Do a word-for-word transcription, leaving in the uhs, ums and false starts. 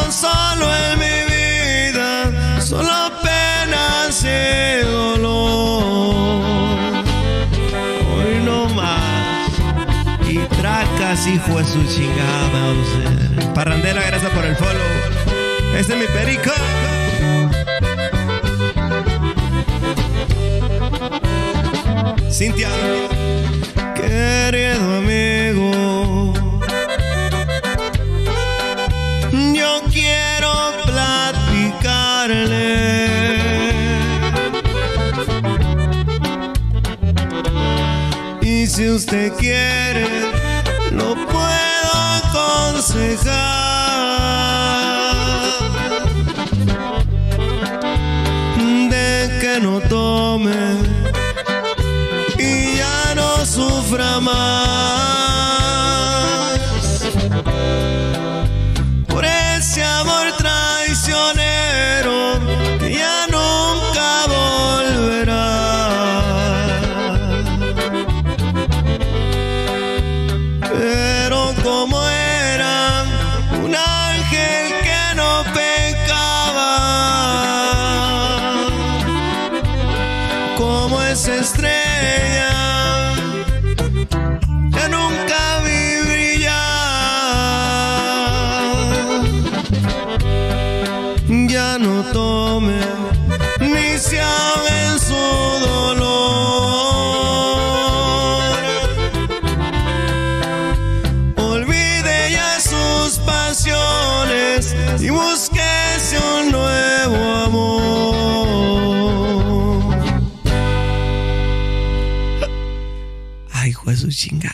solo en mi vida, solo penas y dolor. Hoy no más. Y tracas, hijo de su chingada, Mauser. Parrandera, gracias por el follow. Este es mi perico. Cintia. Querido amigo, yo quiero platicarle. Y si usted quiere, lo puedo aconsejar de que no tome y ya no sufra más por ese amor traicionero que ya nunca volverá. Pero como era un ángel que no pecaba, como esa estrella que nunca vi brillar, ya no tome ni se ahogue en su dolor. Olvide ya sus pasiones y búsquese un nuevo amor. Ay, hijo de su chingada.